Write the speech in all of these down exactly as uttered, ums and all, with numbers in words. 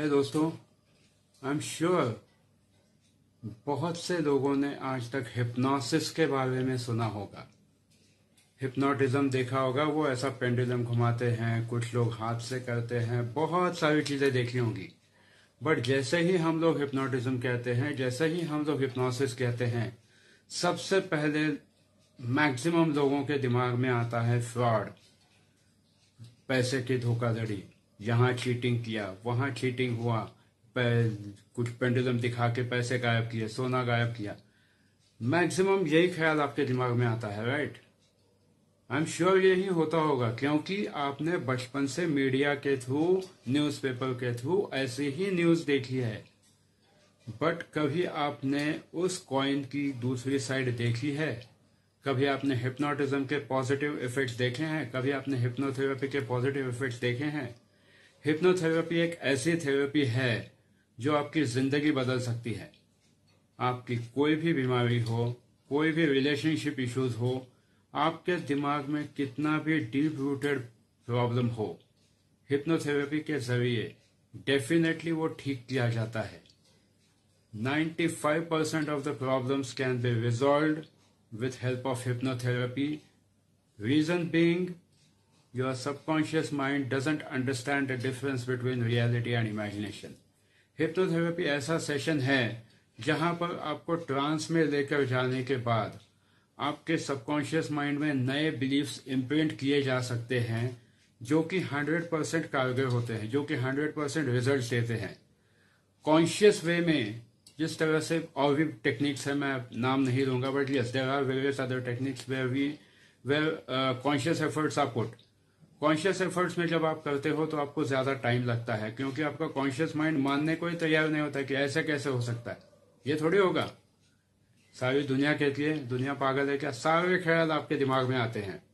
है दोस्तों, I am sure बहुत से लोगों ने आज तक हिप्नोसिस के बारे में सुना होगा। हिप्नोटिज्म देखा होगा, वो ऐसा पेंडुलम घुमाते हैं, कुछ लोग हाथ से करते हैं, बहुत सारी चीजें देखी होंगी। बट जैसे ही हम लोग हिप्नोटिज्म कहते हैं, जैसे ही हम लोग हिप्नोसिस कहते हैं, सबसे पहले मैक्सिमम लोगों के दिमाग में आता है फ्रॉड, पैसे की धोखाधड़ी, यहाँ चीटिंग किया, वहां चीटिंग हुआ, कुछ पेंडुलम दिखा के पैसे गायब किए, सोना गायब किया। मैक्सिमम यही ख्याल आपके दिमाग में आता है, राइट? आई एम श्योर यही होता होगा, क्योंकि आपने बचपन से मीडिया के थ्रू, न्यूज़पेपर के थ्रू ऐसी ही न्यूज देखी है। बट कभी आपने उस कॉइन की दूसरी साइड देखी है? कभी आपने हिप्नोटिज्म के पॉजिटिव इफेक्ट्स देखे हैं? कभी आपने हिप्नोथेरेपी के पॉजिटिव इफेक्ट्स देखे हैं? हिप्नोथेरेपी एक ऐसी थेरेपी है जो आपकी जिंदगी बदल सकती है। आपकी कोई भी बीमारी हो, कोई भी रिलेशनशिप इश्यूज हो, आपके दिमाग में कितना भी डीप रूटेड प्रॉब्लम हो, हिप्नोथेरेपी के जरिए डेफिनेटली वो ठीक किया जाता है। ninety-five percent of the problems can be resolved with help of hypnotherapy. Reason being, your subconscious mind doesn't understand the difference between reality and imagination. Hypnotherapy ऐसा session है जहां पर आपको ट्रांस में लेकर जाने के बाद आपके सबकॉन्शियस माइंड में नए बिलीफ्स इम्प्रिंट किए जा सकते हैं, जो कि हंड्रेड परसेंट कारगर होते हैं, जो कि हंड्रेड परसेंट रिजल्ट देते हैं। कॉन्शियस वे में जिस तरह से और भी टेक्निक्स है, मैं नाम नहीं लूंगा, but yes there are various other techniques where we where conscious efforts are put. Conscious efforts में जब आप करते हो तो आपको ज्यादा टाइम लगता है, क्योंकि आपका कॉन्शियस माइंड मानने को ही तैयार नहीं होता कि ऐसे कैसे हो सकता है, ये थोड़ी होगा। सारी दुनिया कहती है दुनिया पागल है क्या, सारे ख्याल आपके दिमाग में आते हैं।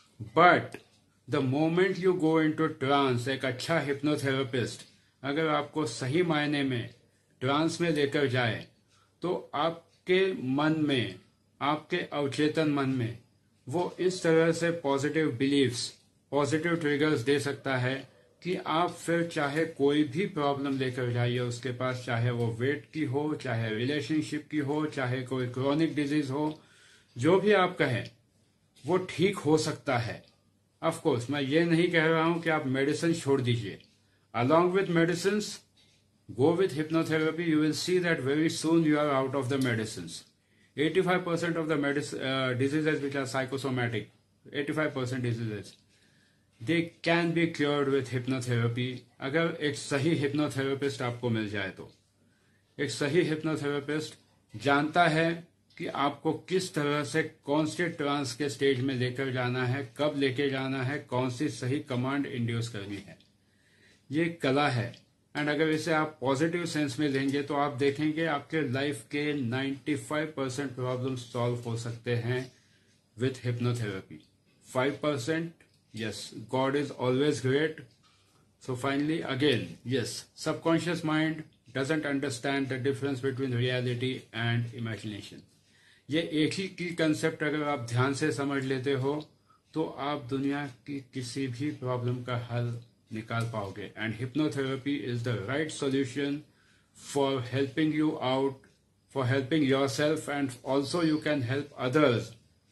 But the moment you go into trance, एक अच्छा हिप्नोथेरेपिस्ट अगर आपको सही मायने में ट्रांस में लेकर जाए तो आपके मन में, आपके अवचेतन मन में वो इस तरह से पॉजिटिव बिलीफ्स, पॉजिटिव ट्रिगर्स दे सकता है कि आप फिर चाहे कोई भी प्रॉब्लम लेकर जाइए उसके पास, चाहे वो वेट की हो, चाहे रिलेशनशिप की हो, चाहे कोई क्रोनिक डिजीज हो, जो भी आप कहें वो ठीक हो सकता है। ऑफ कोर्स मैं ये नहीं कह रहा हूं कि आप मेडिसिन छोड़ दीजिए। Along with medicine, go with hypnotherapy, you will see that very soon you are out of the medicines. eighty-five percent of the medicine, uh, diseases which are psychosomatic, eighty-five percent diseases, they can be cured with hypnotherapy. अगर एक सही hypnotherapist आपको मिल जाए तो। एक सही hypnotherapist जानता है कि आपको किस तरह से कौन से ट्रांस के स्टेज में लेकर जाना है, कब लेके जाना है, कौन सी सही कमांड इंड्यूस करनी है। ये कला है, एंड अगर इसे आप पॉजिटिव सेंस में लेंगे तो आप देखेंगे आपके लाइफ के ninety-five percent प्रॉब्लम सॉल्व हो सकते हैं with hypnotherapy. five percent, yes, God is always great. So finally, again, yes, subconscious mind doesn't understand the difference between reality and imagination. ये एक ही की कंसेप्ट अगर आप ध्यान से समझ लेते हो तो आप दुनिया की किसी भी प्रॉब्लम का हल निकाल पाओगे। And hypnotherapy is the right solution for helping you out, for helping yourself, and also you can help others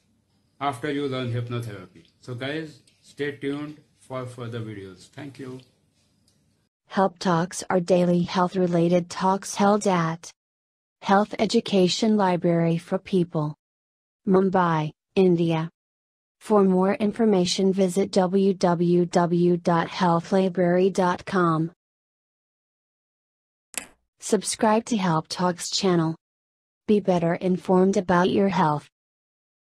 after you learn hypnotherapy. So guys, stay tuned for further videos. Thank you. Help Talks are daily health related talks held at Health Education Library for People, Mumbai, India. For more information visit w w w dot health library dot com. Subscribe to Help Talks channel. Be better informed about your health.